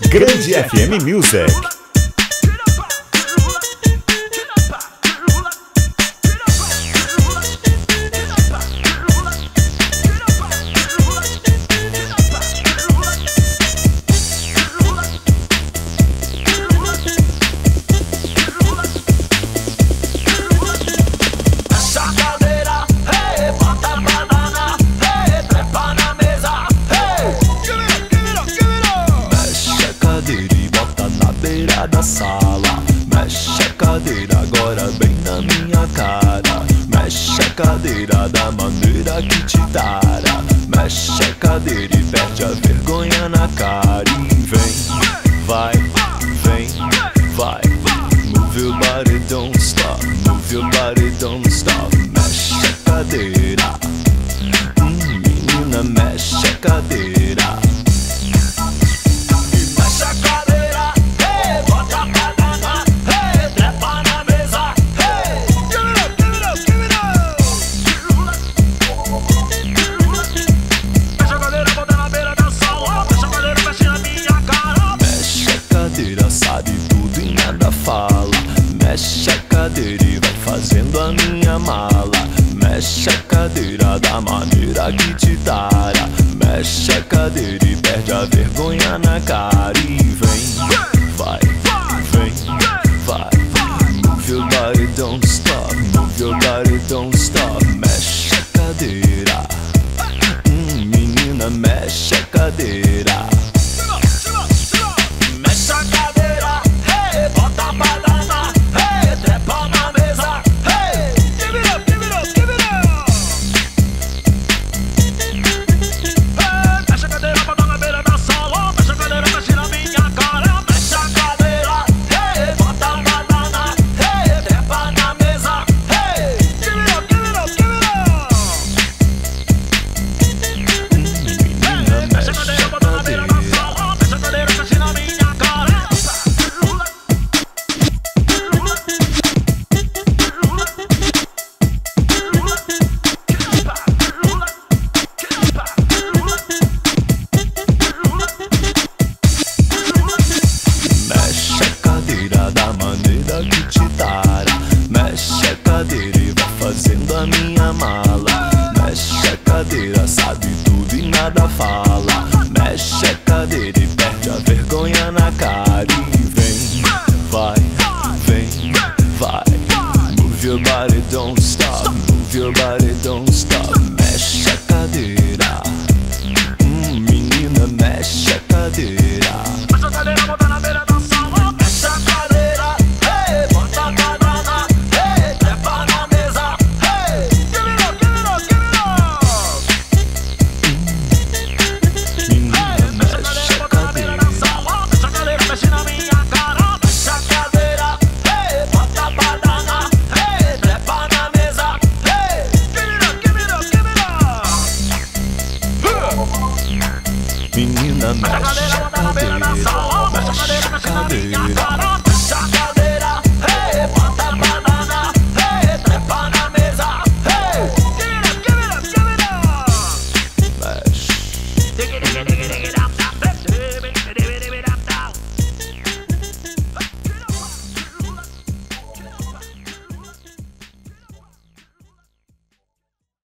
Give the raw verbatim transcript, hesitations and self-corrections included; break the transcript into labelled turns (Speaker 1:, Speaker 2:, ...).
Speaker 1: Grande F M Music.
Speaker 2: Da sala, mexe a cadeira agora bem na minha cara. Mexe a cadeira da maneira que te tara. Mexe a cadeira e perde a vergonha na cara. E vem, vai, vem, vai. Move your body, don't stop. Move your body, don't stop. Mexe a cadeira, hum, menina, mexe a cadeira. Sabe tudo e nada fala. Mexe a cadeira e vai fazendo a minha mala. Mexe a cadeira da maneira que te tara. Mexe a cadeira e perde a vergonha na cara. E vem, vai, vem, vai. Move your body, don't stop. Move your body, don't stop. Mexe a cadeira, hum, menina, mexe a cadeira. Mexe a cadeira e vai fazendo a minha mala. Mexe a cadeira, sabe tudo e nada fala. Mexe a cadeira e perde a vergonha na cara. E vem, vai, vem, vai. Move your body, don't stop. Move your body, don't stop. Mexe a cadeira, hum, menina, mexe a cadeira. Mexe a cadeira, bota na beira da sala. Mexe a cadeira, hey, bota a banana, hey, trepa na mesa, hey. Give it up, give it up, give it up. Menina, mexe a cadeira. Mexe a cadeira, mexe na minha cara. Mexe a cadeira, hey, bota a banana, hey, trepa na mesa, hey. Give it up, give it up, give it up. Menina, mexe a cadeira. Mexe a cadeira, mexe na minha cara.